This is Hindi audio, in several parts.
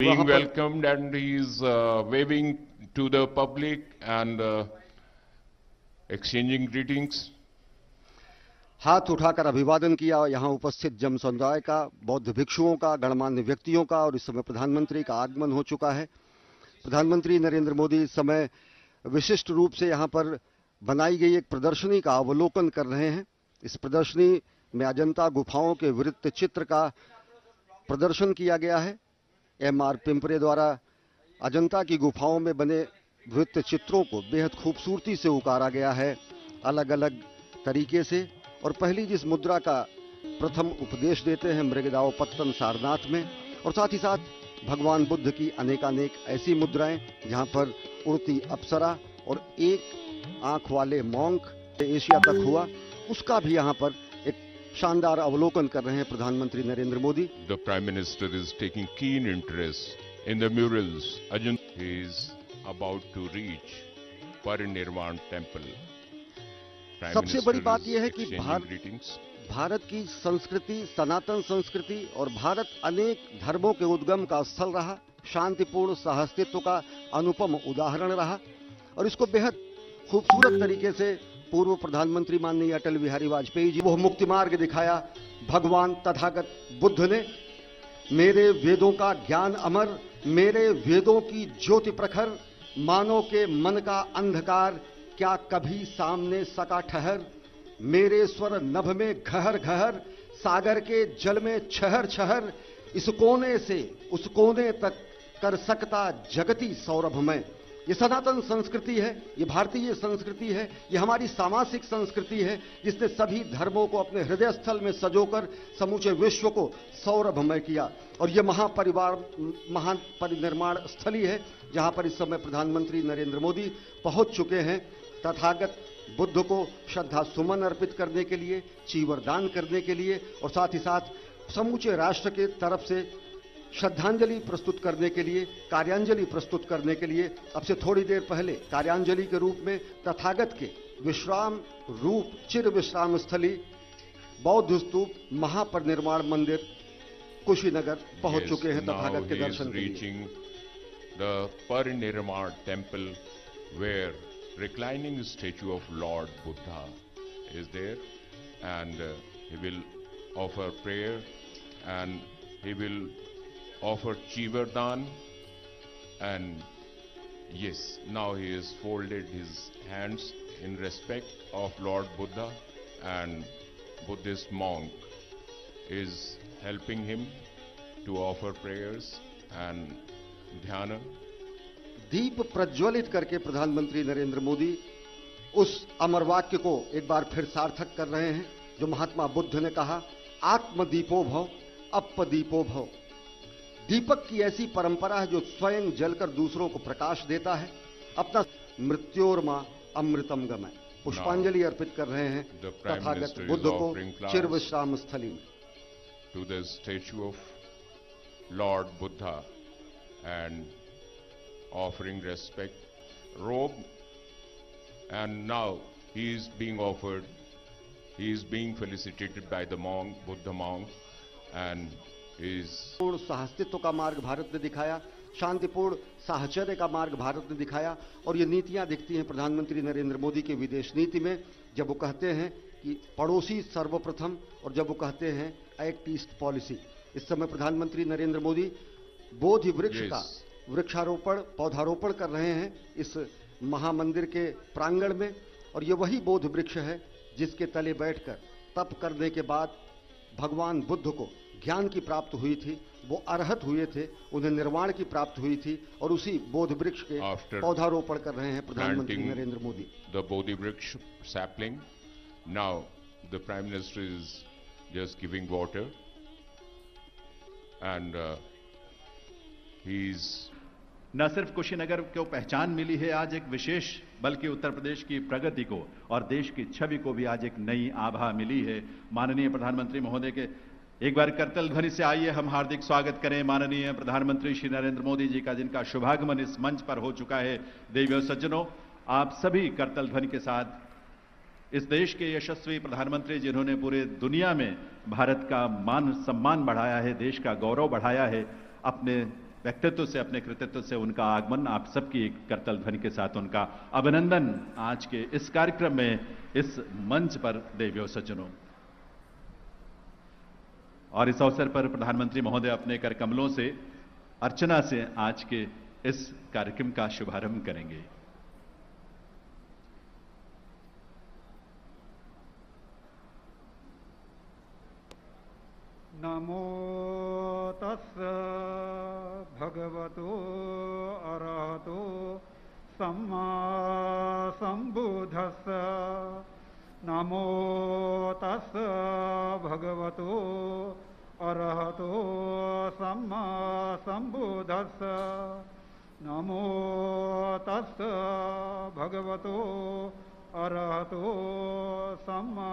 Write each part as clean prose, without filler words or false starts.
being welcomed and he is waving to the public and exchanging greetings. हाथ उठाकर अभिवादन किया यहां उपस्थित जन समुदाय का, बौद्ध भिक्षुओं का, गणमान्य व्यक्तियों का, और इस समय प्रधानमंत्री का आगमन हो चुका है। प्रधानमंत्री नरेंद्र मोदी इस समय विशिष्ट रूप से यहां पर बनाई गई एक प्रदर्शनी का अवलोकन कर रहे हैं। इस प्रदर्शनी में अजंता गुफाओं के वृत्त चित्र का प्रदर्शन किया गया है। एमआर पिंपरे द्वारा अजंता की गुफाओं में बने वृत्त चित्रों को बेहद खूबसूरती से उकारा गया है, अलग अलग तरीके से। और पहली जिस मुद्रा का प्रथम उपदेश देते हैं मृगदावपत्तन सारनाथ में, और साथ ही साथ भगवान बुद्ध की अनेकानेक ऐसी मुद्राएं जहां पर उड़ती अप्सरा और एक आंख वाले मॉन्क एशिया तक हुआ, उसका भी यहां पर एक शानदार अवलोकन कर रहे हैं प्रधानमंत्री Narendra Modi. The Prime Minister is taking keen interest in the murals. Ajanta is about to reach Parinirvan Temple. सबसे बड़ी बात यह है कि भारत की संस्कृति, सनातन संस्कृति, और भारत अनेक धर्मों के उद्गम का स्थल रहा, शांतिपूर्ण सहअस्तित्व का अनुपम उदाहरण रहा, और इसको बेहद खूबसूरत तरीके से पूर्व प्रधानमंत्री माननीय अटल बिहारी वाजपेयी जी वो मुक्ति मार्ग दिखाया भगवान तथागत बुद्ध ने। मेरे वेदों का ज्ञान अमर, मेरे वेदों की ज्योति प्रखर, मानव के मन का अंधकार क्या कभी सामने सका ठहर। मेरे स्वर नभ में घहर घहर, सागर के जल में छहर छहर, इस कोने से उस कोने तक कर सकता जगती सौरभमय। ये सनातन संस्कृति है, ये भारतीय संस्कृति है, ये हमारी सामाजिक संस्कृति है जिसने सभी धर्मों को अपने हृदय स्थल में सजोकर समूचे विश्व को सौरभमय किया। और ये महान परिनिर्माण स्थली है जहां पर इस समय प्रधानमंत्री नरेंद्र मोदी पहुंच चुके हैं तथागत बुद्ध को श्रद्धा सुमन अर्पित करने के लिए, चीवरदान करने के लिए, और साथ ही साथ समूचे राष्ट्र के तरफ से श्रद्धांजलि प्रस्तुत करने के लिए, कार्यांजलि प्रस्तुत करने के लिए। अब से थोड़ी देर पहले कार्यांजलि के रूप में तथागत के विश्राम रूप चिर विश्राम स्थली बौद्ध स्तूप महापरिनिर्वाण मंदिर कुशीनगर पहुंच चुके हैं तथागत के दर्शन के लिए। The Parinirvan Temple, where reclining statue of Lord Buddha is there, and he will offer prayer and he will offer Chivardhan, and yes, now he has folded his hands in respect of Lord Buddha, and Buddhist monk is helping him to offer prayers and dhyana. दीप प्रज्वलित करके प्रधानमंत्री नरेंद्र मोदी उस अमर वाक्य को एक बार फिर सार्थक कर रहे हैं जो महात्मा बुद्ध ने कहा, आत्मदीपो भव अपदीपो भव। दीपक की ऐसी परंपरा है जो स्वयं जलकर दूसरों को प्रकाश देता है। अपना मृत्योर्मा अमृतम गमय पुष्पांजलि अर्पित कर रहे हैं तथागत बुद्ध को चिर विश्राम स्थली में। To the statue of Lord Buddha and offering respect, robe, and now he is being offered, he is being felicitated by the monk, Buddha monk, and is पूर्ण सहअस्तित्व का मार्ग भारत ने दिखाया, शांतिपूर्ण साहचर्य का मार्ग भारत ने दिखाया। और ये नीतियां दिखती हैं प्रधानमंत्री नरेंद्र मोदी के विदेश नीति में, जब वो कहते हैं कि पड़ोसी सर्वप्रथम, और जब वो कहते हैं एक्ट ईस्ट पॉलिसी। इस समय प्रधानमंत्री नरेंद्र मोदी बोधि वृक्ष का वृक्षारोपण पौधारोपण कर रहे हैं इस महामंदिर के प्रांगण में, और ये वही बोध वृक्ष है जिसके तले बैठकर तप करने के बाद भगवान बुद्ध को ज्ञान की प्राप्ति हुई थी, वो अरहत हुए थे, उन्हें निर्वाण की प्राप्ति हुई थी, और उसी बोध वृक्ष के पौधारोपण कर रहे हैं प्रधानमंत्री Narendra Modi. The Bodhi Vriksha sapling, now the Prime Minister is just giving water, and he's न सिर्फ कुशीनगर को पहचान मिली है आज एक विशेष, बल्कि उत्तर प्रदेश की प्रगति को और देश की छवि को भी आज एक नई आभा मिली है। माननीय प्रधानमंत्री महोदय के एक बार करतल ध्वनि से आइए हम हार्दिक स्वागत करें माननीय प्रधानमंत्री श्री नरेंद्र मोदी जी का, जिनका शुभागमन इस मंच पर हो चुका है। देवियों सज्जनों, आप सभी करतल ध्वनि के साथ इस देश के यशस्वी प्रधानमंत्री जिन्होंने पूरे दुनिया में भारत का मान सम्मान बढ़ाया है, देश का गौरव बढ़ाया है, अपने व्यक्तित्व से, अपने कृतित्व से उनका आगमन, आप सबकी एक करतल ध्वनि के साथ उनका अभिनंदन आज के इस कार्यक्रम में, इस मंच पर देवियों सज्जनों। और इस अवसर पर प्रधानमंत्री महोदय अपने कर कमलों से अर्चना से आज के इस कार्यक्रम का शुभारंभ करेंगे। नमो तस्स भगवतो अरहतो सम्मा संबुद्धस्स। नमो तस्स भगवतो अरहतो सम्मा संबुद्धस्स। नमो तस्स भगवतो अरहतो सम्मा।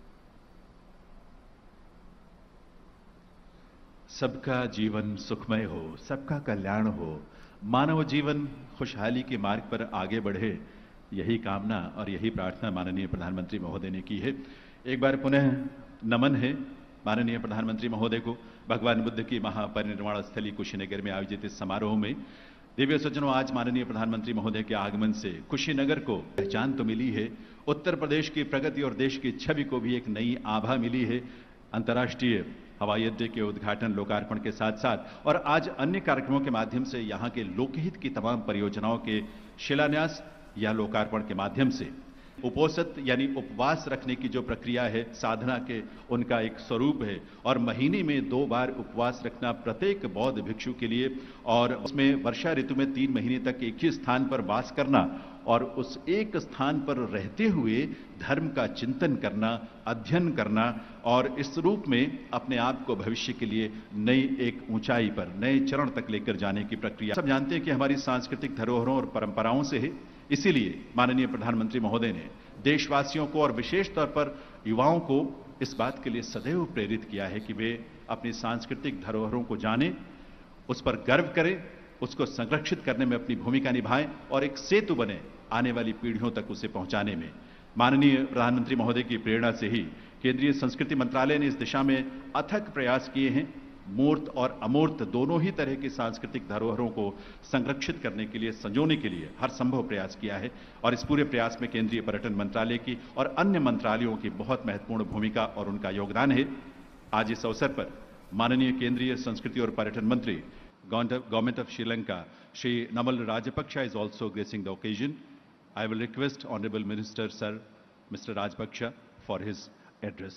सबका जीवन सुखमय हो, सबका कल्याण हो, मानव जीवन खुशहाली के मार्ग पर आगे बढ़े, यही कामना और यही प्रार्थना माननीय प्रधानमंत्री महोदय ने की है। एक बार पुनः नमन है माननीय प्रधानमंत्री महोदय को। भगवान बुद्ध की महापरिनिर्वाण स्थली कुशीनगर में आयोजित इस समारोह में दिव्य सज्जनों, आज माननीय प्रधानमंत्री महोदय के आगमन से कुशीनगर को पहचान तो मिली है, उत्तर प्रदेश की प्रगति और देश की छवि को भी एक नई आभा मिली है। अंतर्राष्ट्रीय हवाई अड्डे के उद्घाटन, लोकार्पण के साथ साथ और आज अन्य कार्यक्रमों के माध्यम से यहां के लोकहित की तमाम परियोजनाओं के शिलान्यास या लोकार्पण के माध्यम से उपोषित यानी उपवास रखने की जो प्रक्रिया है, साधना के उनका एक स्वरूप है और महीने में 2 बार उपवास रखना प्रत्येक बौद्ध भिक्षु के लिए, और उसमें वर्षा ऋतु में 3 महीने तक एक ही स्थान पर वास करना और उस एक स्थान पर रहते हुए धर्म का चिंतन करना, अध्ययन करना और इस रूप में अपने आप को भविष्य के लिए नई एक ऊंचाई पर, नए चरण तक लेकर जाने की प्रक्रिया। सब जानते हैं कि हमारी सांस्कृतिक धरोहरों और परंपराओं से है। इसीलिए माननीय प्रधानमंत्री महोदय ने देशवासियों को और विशेष तौर पर युवाओं को इस बात के लिए सदैव प्रेरित किया है कि वे अपनी सांस्कृतिक धरोहरों को जानें, उस पर गर्व करें, उसको संरक्षित करने में अपनी भूमिका निभाएं और एक सेतु बने आने वाली पीढ़ियों तक उसे पहुंचाने में। माननीय प्रधानमंत्री महोदय की प्रेरणा से ही केंद्रीय संस्कृति मंत्रालय ने इस दिशा में अथक प्रयास किए हैं। मूर्त और अमूर्त दोनों ही तरह की सांस्कृतिक धरोहरों को संरक्षित करने के लिए, संजोने के लिए हर संभव प्रयास किया है और इस पूरे प्रयास में केंद्रीय पर्यटन मंत्रालय की और अन्य मंत्रालयों की बहुत महत्वपूर्ण भूमिका और उनका योगदान है। आज इस अवसर पर माननीय केंद्रीय संस्कृति और पर्यटन मंत्री Government of Sri Lanka, Shri Namal Rajapaksa is also gracing the occasion. I will request Honorable Minister Sir, Mr. Rajapaksa for his address.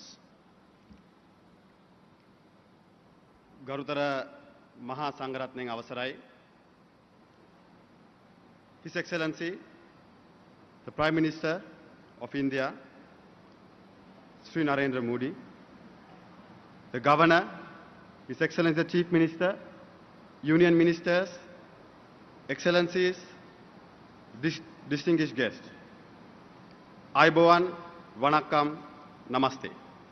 ගරුතර මහා සංඝරත්නයන් අවසරයි. His Excellency, the Prime Minister of India, Sri Narendra Modi, the Governor, His Excellency the Chief Minister, Union Ministers, Excellencies, distinguished guests. Ayubowan, Vanakkam, Namaste.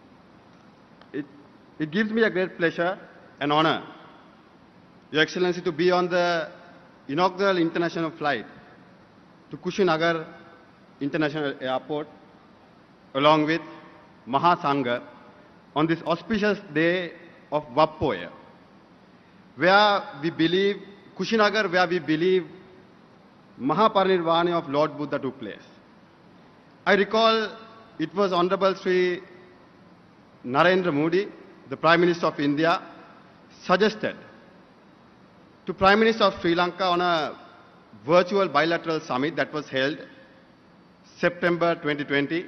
It gives me a great pleasure and honor, Your Excellency, to be on the inaugural international flight to Kushinagar International Airport along with Mahasangha on this auspicious day of Vappoya, where we believe, Kushinagar, where we believe Mahaparinirvana of Lord Buddha took place. I recall it was Honorable Sri Narendra Modi, the Prime Minister of India, suggested to Prime Minister of Sri Lanka on a virtual bilateral summit that was held September 2020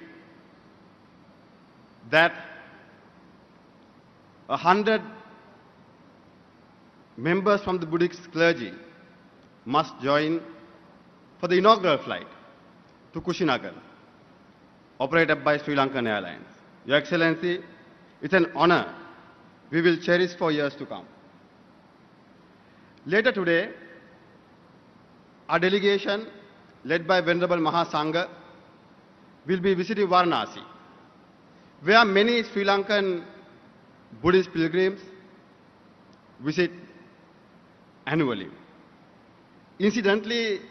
that 100 members from the Buddhist clergy must join for the inaugural flight to Kushinagar, operated by Sri Lankan Airlines. Your Excellency, it's an honor we will cherish for years to come. Later today, our delegation, led by Venerable Mahasangha, will be visiting Varanasi, where many Sri Lankan Buddhist pilgrims visit annually. Incidentally,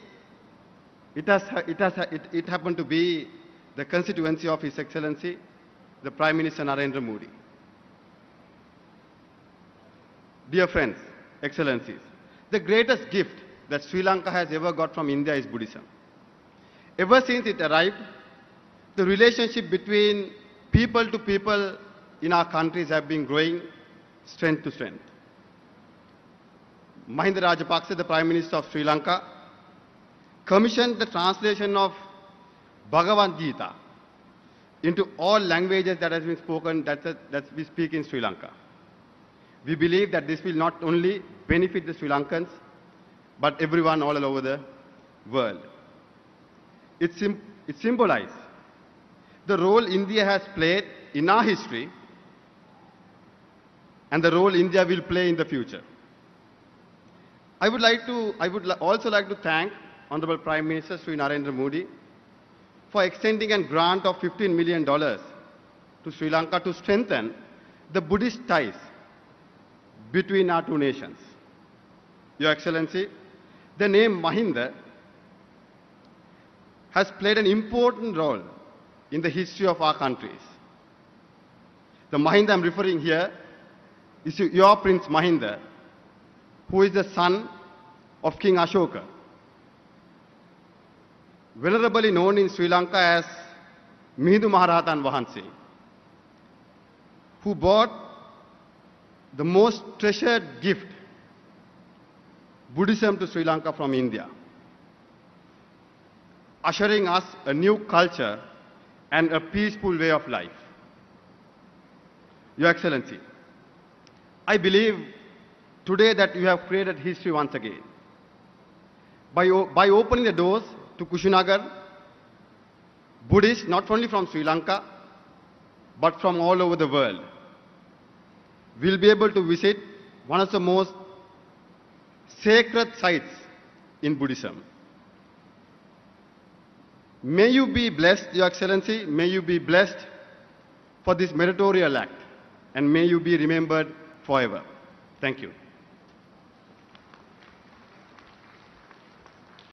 it happened to be the constituency of His Excellency, the Prime Minister Narendra Modi. Dear friends, Excellencies, the greatest gift that Sri Lanka has ever got from India is Buddhism. Ever since it arrived, the relationship between people to people in our countries have been growing strength to strength. Mahinda Rajapaksa, the Prime Minister of Sri Lanka, commissioned the translation of Bhagavad Gita into all languages that has been spoken, that we speak in Sri Lanka. We believe that this will not only benefit the Sri Lankans, but everyone all over the world. It symbolizes the role India has played in our history and the role India will play in the future. I would also like to thank Honorable Prime Minister Sri Narendra Modi for extending a grant of $15 million to Sri Lanka to strengthen the Buddhist ties between our two nations. Your Excellency, the name Mahinda has played an important role in the history of our countries. The Mahinda I'm referring here is your Prince Mahinda, who is the son of King Ashoka, venerably known in Sri Lanka as Mihindu Maharatan Vahanse, who brought the most treasured gift, Buddhism, to Sri Lanka from India, ushering us a new culture and a peaceful way of life. Your Excellency, I believe today that you have created history once again. By opening the doors to Kushinagar, Buddhists, not only from Sri Lanka, but from all over the world, will be able to visit one of the most sacred sites in Buddhism. May you be blessed, Your Excellency, may you be blessed for this meritorious act, and may you be remembered forever. Thank you.